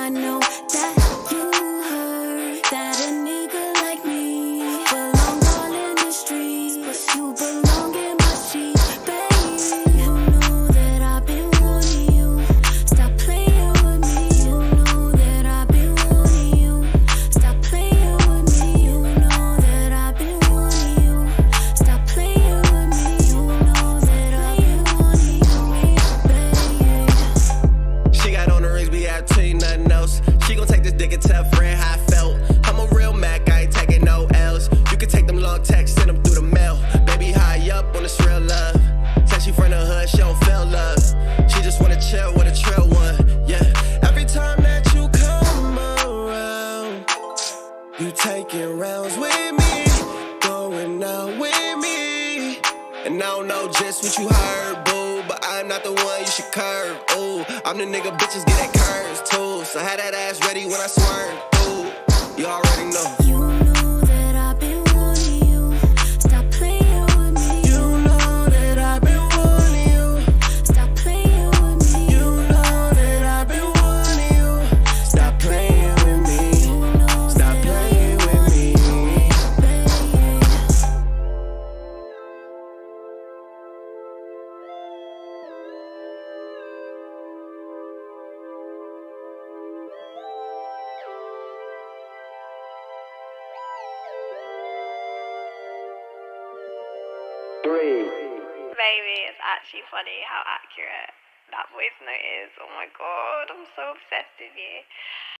I know that you heard that a nigga like me belong all in the streets, but you belong in my sheets, baby. You know that I've been warning you, stop playing with me. You know that I've been warning you, stop playing with me. You know that I've been warning you, stop playing with me. You know that I've been warning you, baby. She got on the rings, be out to you, nothing else. She gon' take this dick and tell a friend how I felt. I'm a real Mac, I ain't taking no L's. You can take them long texts, send them through the mail. Baby, high up on this real love. Tell she from the hood, she don't feel love. She just wanna chill with a trill one, yeah. Every time that you come around, you taking rounds with me, going out with me. And I don't know just what you heard, boo, but I'm not the one you should curve, ooh. I'm the nigga bitches get that curves, too. So have that ass ready when I swerve, ooh. You already know. You know that I've been warning you, stop playing with me. You know that I've been warning you, Stop playing with me. you know that I've been warning you. Stop playing with me, You know stop that playing with me. baby. Baby, it's actually funny how accurate that voice note is. Oh my god, I'm so obsessed with you.